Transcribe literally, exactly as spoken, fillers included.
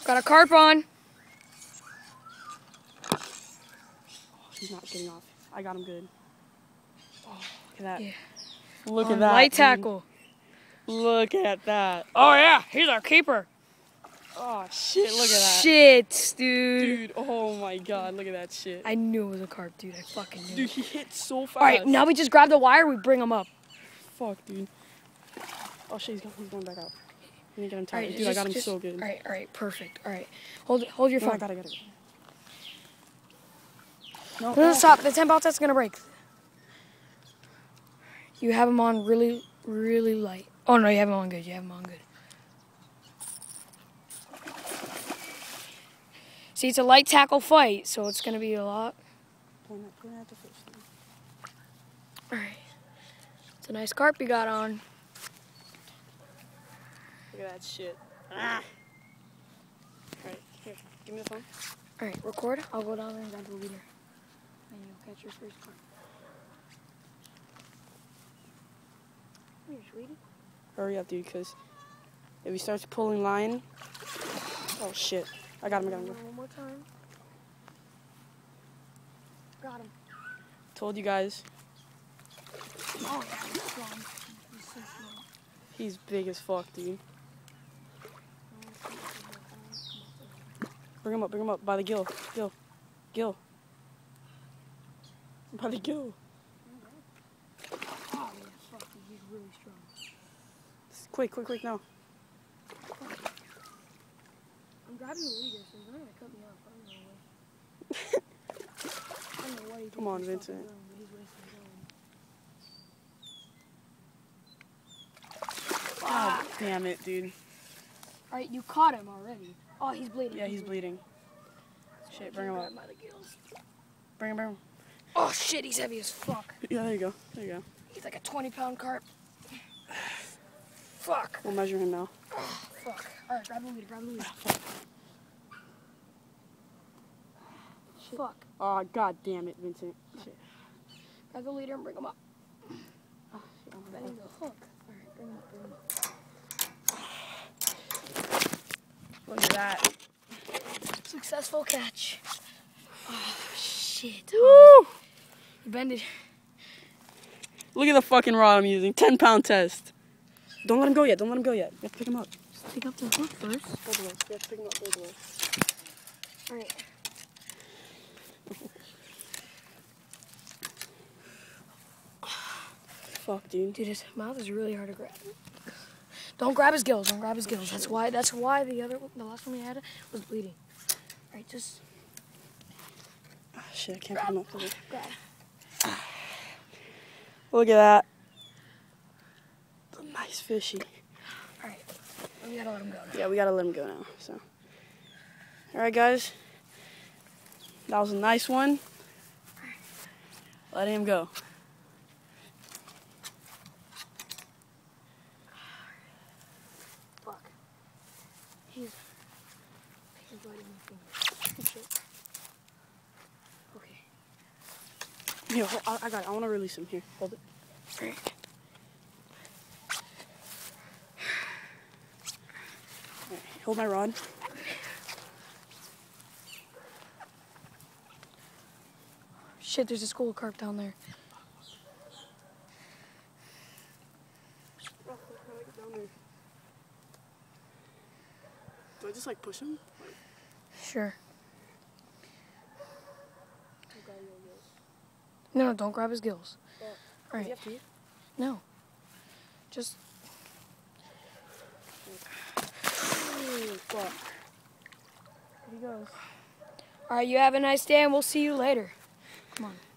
Got a carp on. Oh, he's not getting off. I got him good. Oh, look at that. Yeah. Look on at that. Light dude. tackle. Look at that. Oh yeah, he's our keeper. Oh shit, look at that. Shit, dude. Dude, oh my god, look at that shit. I knew it was a carp, dude. I fucking knew. Dude, he hit so fast. Alright, now we just grab the wire, we bring him up. Fuck, dude. Oh shit, he's going, he's going back out. Let me get him tight. Right, dude, just, I got him just, so good. Alright, alright, perfect. Alright. Hold it, hold your No, phone. I got it, I got it. No, No, no, oh. stop. The ten pound test's gonna break. You have him on really, really light. Oh no, you have him on good. You have him on good. See, it's a light tackle fight, so it's gonna be a lot. Alright. It's a nice carp you got on. Look at that shit. Ah. Alright, here, give me the phone. Alright, record. I'll go down there and grab the leader. And you'll catch your first carp. Come here, sweetie. Hurry up, dude, because if he starts pulling line. Oh shit. I got him, I got him. One more time. Got him. Told you guys. Oh, yeah, he's strong. He's so strong. He's big as fuck, dude. Bring him up, bring him up by the gill. Gill. Gill. By the gill. Oh, yeah, fuck, he's really strong. Quick, quick, quick, now. I'm grabbing the leader, so he's not gonna cut me off. I don't know what. I don't know what he's Come on, wasting his Vincent. fucking time, but he's wasting his own. Ah, damn it, dude. Alright, you caught him already. Oh, he's bleeding. Yeah, he's bleeding. Shit, bring him up. By the gills. Bring him, bring him. Oh shit, he's heavy as fuck. Yeah, there you go. There you go. He's like a twenty pound carp. Fuck. We'll measure him now. Oh, fuck. Alright, grab the leader, grab the leader. Fuck. Oh, god damn it, Vincent. Shit. Grab the leader and bring him up. Oh, shit, I'm Bending the hook. Alright, bring him up, bring him up. Look at that. Successful catch. Oh, shit. Woo! You bended. Look at the fucking rod I'm using. ten pound test. Don't let him go yet. Don't let him go yet. You have to pick him up. Just pick up the hook first. Both of us. You have to pick him up. Both of us. Alright. Fuck, dude. Dude, his mouth is really hard to grab. Don't grab his gills. Don't grab his gills. That's why. That's why the other, the last one we had was bleeding. All right, just Oh, shit, I can't pick him up. Okay. grab. Look at that. It's a nice fishy. All right, we gotta let him go now. Yeah, we gotta let him go now. So, all right, guys. That was a nice one. Let him go. Fuck. He's he's biting my finger. Shit. Okay. Here, hold, I, I got it. I want to release him. Here, hold it. All right. All right, hold my rod. Shit, there's a school of carp down there. Do I just like push him? Sure. No, no, don't grab his gills. Oh. All right. No. Just. Ooh, fuck. Here he goes. All right, you have a nice day, and we'll see you later. Come on.